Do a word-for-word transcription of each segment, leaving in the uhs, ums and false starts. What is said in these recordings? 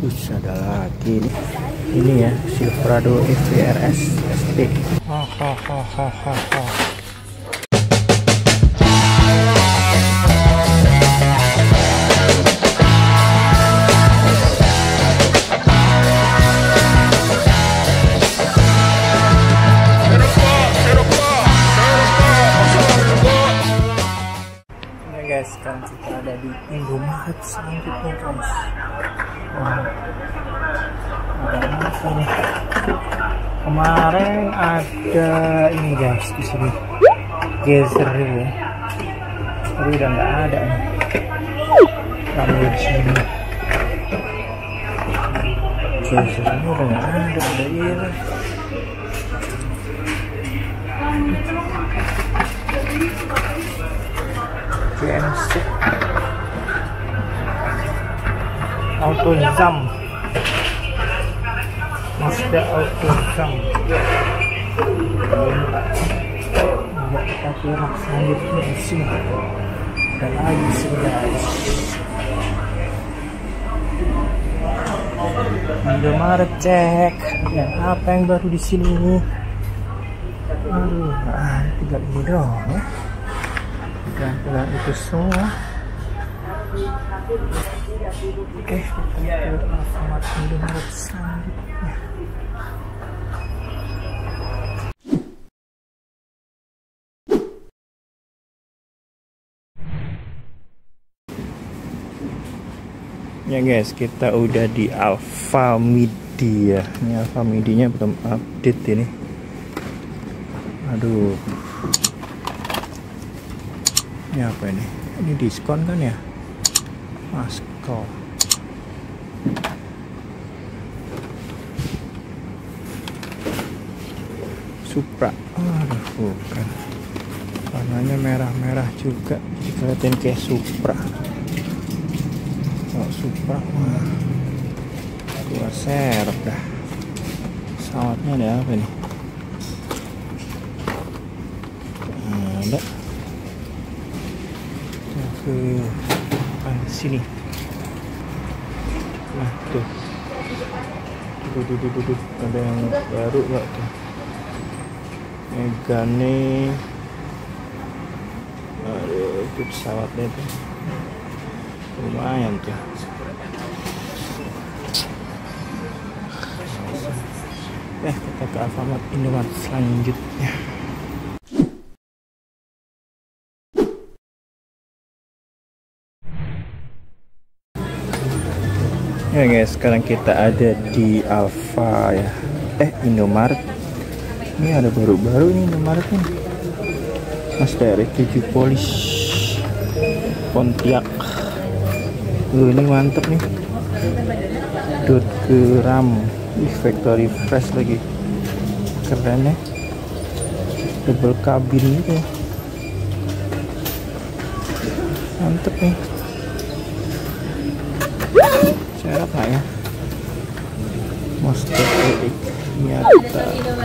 Terus ada lagi nih. Ini ya Silverado E V R S S T. Hahaha. Guys, sekarang kita ada di Indomaret selanjutnya guys. Wah, ada apa nih? Kemarin ada ini guys di sini, Gezer ya, tapi udah nggak ada nih. Kami di sini, Gezer ini udah nggak ada, ada ini. G M C Auto Zam, Mazda Auto Zam. Enggak, kita kira selanjutnya di sini ada lagi sih guys. Indomaret cek, dan apa yang baru di sini? Aduh, nah, tinggal ini doang ya. Dan itu semua. Oke, kita ke Alfamart Indomaret selanjutnya. Ya guys, kita udah di Alfamidi ya. Ini Alfamidinya belum update ini. Aduh. Ini apa ini? Ini diskon kan ya? Masko. Supra. Aduh, bukan. Warnanya merah-merah juga. Kelihatan kayak Supra. Kalau Supra mah gua serep dah. Pesawatnya ada apa nih? Ada. Ke ah, sini. Nah tuh, tuh, tuh, tuh, tuh, tuh. Ada yang baru nggak tuh? Megane. Aduh, itu pesawatnya tuh lumayan tuh. Eh, kita ke Alfamart Indomaret selanjutnya. Ya guys, sekarang kita ada di Alfa ya, eh Indomaret. Ini ada baru-baru nih Indomaret nih. Mazda R X tujuh Polish Pontiac. Tuh, ini mantep nih. Dot gram, ih factory fresh lagi, keren ya. Double cabin gitu, mantep nih. Serap nggak ya? Mazda R X nyata.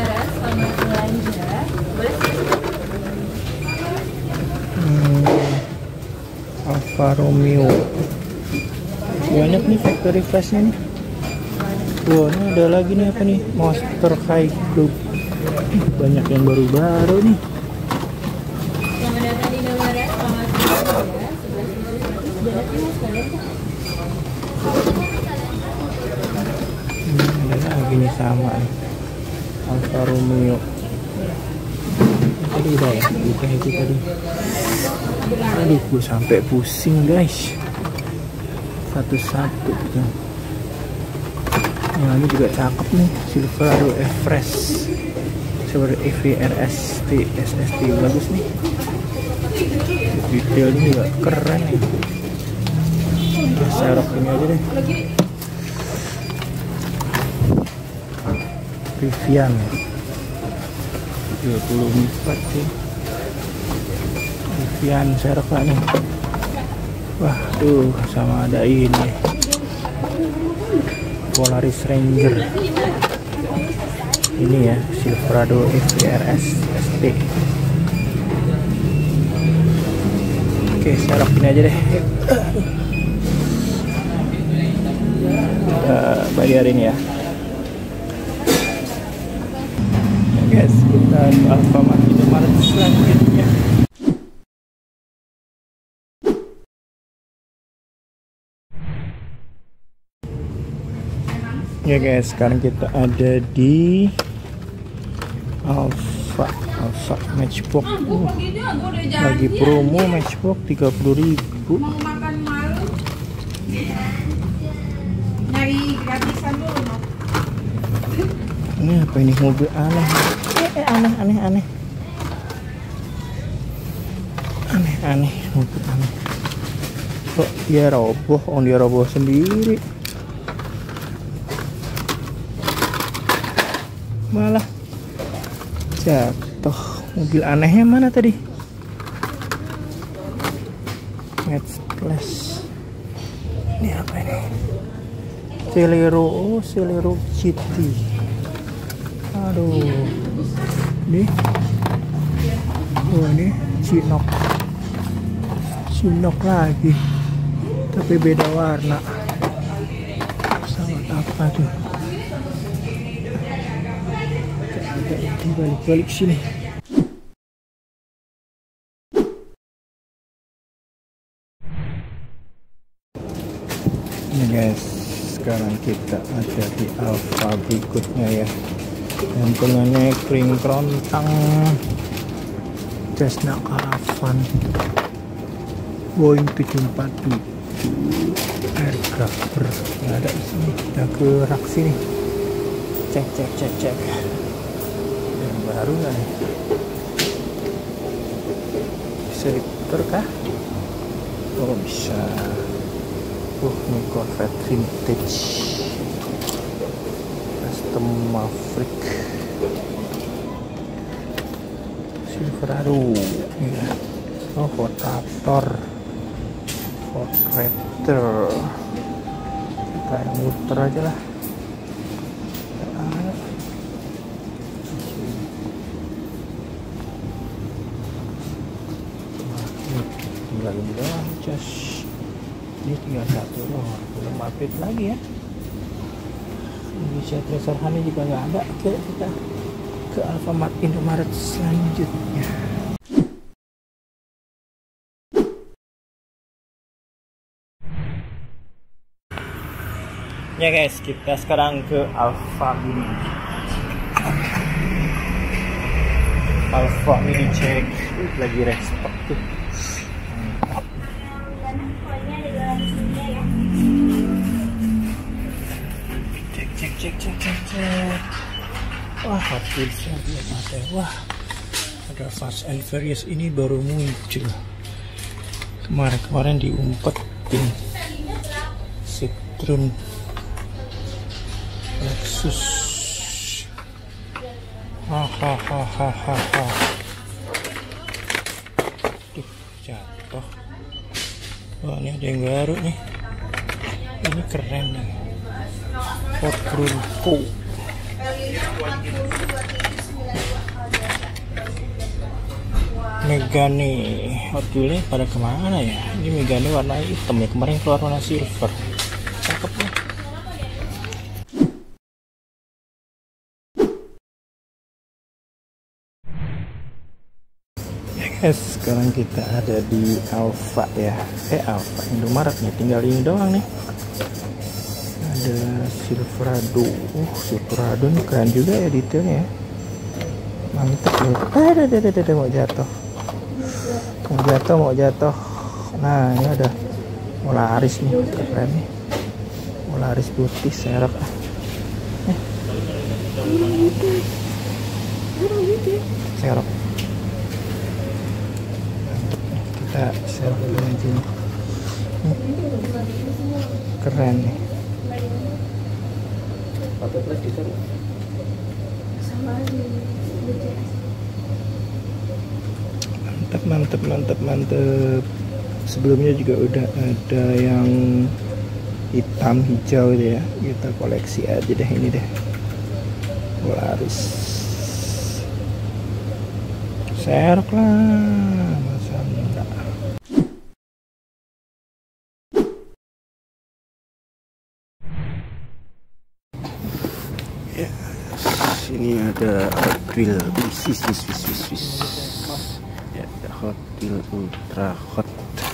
Hmm, Alfa Romeo. Banyak nih factory flashnya nih. Wah, ini ada lagi nih apa nih? Monster High Club. Banyak yang baru-baru nih. Selamat datang di Indomaret. Selamat lagi nih sama nih Alfa Romeo. Tadi udah ya, buka itu tadi. Aduh, gue sampai pusing guys. Satu-satu. Yang ini juga cakep nih, Silverado F-Fresh, Silverado E V R S T S S T, bagus nih. Detailnya juga keren nih. Nah, serok ini aja deh. Rivian dua puluh empat sih. Rivian serok lah nih. Wah tuh, sama ada ini Polaris Ranger. Ini ya Silverado E V R S S T. Oke, serok ini aja deh. Uh, bayarin ya. Ya guys, kita ke Alfamart Indomaret selanjutnya. Ya guys, sekarang kita ada di Alfa Alfa Matchbox. Uh, lagi promo Matchbox tiga puluh ribu. Mau makan malam nyari gratisan dulu. Ini apa ini, mobil aneh eh, eh aneh aneh aneh aneh aneh mobil aneh. Kok dia roboh? Oh, dia roboh sendiri, malah jatuh. Mobil anehnya mana tadi? Match Plus. Ini apa ini? Celero, oh Celero G T. Aduh, ini, oh ini Cinok, Cinok lagi, tapi beda warna. Pesawat apa tuh? Balik-balik sini. Ini guys, sekarang kita ada di Alfa berikutnya ya. Gantungannya kering kerontang, Cessna Caravan Boeing tujuh empat tujuh aircraft. Nggak ada di sini. Kita ke rak sini. Cek cek cek cek. Yang baru nggak nih? Bisa diputar kah? Oh bisa. Uh, ini Corvette vintage custom Maverick Silverado ya. Oh, Ford Raptor, Ford Raptor. Kita yang muter aja lah. Tinggal ini doang, cas. Ini tinggal satu doang, belum update lagi ya. Indonesia Treasure Hunt juga nggak ada. Oke, kita ke Alfamart Indomaret selanjutnya. Ya guys, kita sekarang ke Alfa Mini. Alfa Mini cek lagi respect tuh. Cek cek cek cek cek cek. Wah, Hot Wheels-nya belum ada. Wah, ada Fast and Furious ini baru muncul. Kemarin-kemarin diumpetin. Citroen, Lexus. Hahaha. Tuh, jatuh. Wah, ini ada yang baru nih. Ini keren nih. Ford Bronco. Megane Hot Wheels pada kemana ya? Ini Megane warna hitam ya, kemarin keluar warna silver. Cakep ya. Ya guys, sekarang kita ada di Alfa ya. Eh Alfa Indomaret nih, tinggal ini doang nih. Ada Silverado. Uh, Silverado ini keren juga ya detailnya ya. Mantap loh. Eh, ada, ada, ada, ada, mau jatuh. Mau jatuh, mau jatuh. Nah, ini ada mau laris nih, keren nih. Mau laris putih, serok. Eh. Serok. Kita serok dulu aja nih. Keren nih. Mantap, mantap, mantap, mantap. Sebelumnya juga udah ada yang hitam hijau gitu ya. Kita koleksi aja deh ini deh. Polaris. Serok lah, masa enggak. Sini ada Hot Wheel, wis wis wis wis wis wis. Ya, ada Hot Wheel Ultra Hot.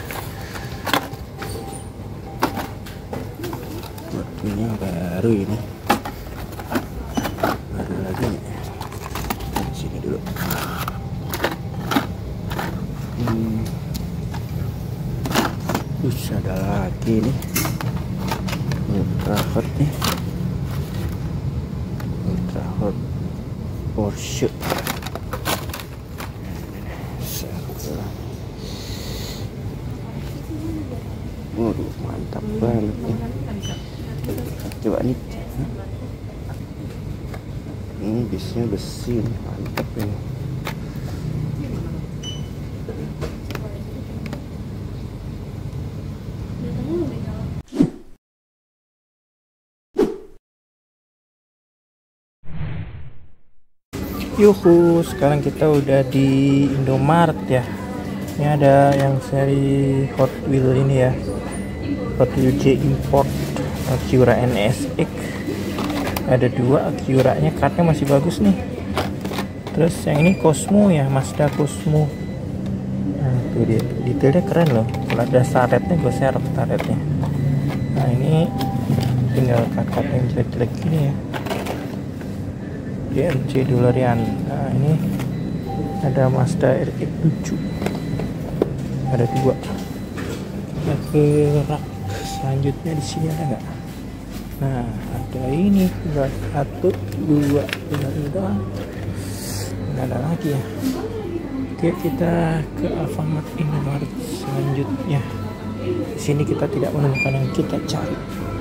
Hot Wheelnya baru ini, baru lagi nih. Di sini dulu. Hmm. Terus ada lagi nih Ultra Hot nih, Ultra Hot Porsche. Waduh, mantap banget nih. Coba nih, ini bisnya besi nih, mantap ini. Yuhu, sekarang kita udah di Indomaret ya. Ini ada yang seri Hot Wheel ini ya, Hot Wheel J Import Acura N S X. Ada dua, Acura-nya kartnya masih bagus nih. Terus yang ini Cosmo ya, Mazda Cosmo. Nah tuh dia, detailnya keren loh. Kalau ada saretnya gue serep saretnya. Nah ini tinggal kakak yang jelek-jelek gini ya, D M C Dolarian. Nah ini ada Mazda R X tujuh, ada dua. Kita ke rak selanjutnya, di sini ada nggak? Nah ada ini, tinggal satu dua tinggal ini doang, nggak ada lagi ya. Oke, kita ke Alfamart Indomaret selanjutnya. Di sini kita tidak menemukan yang kita cari.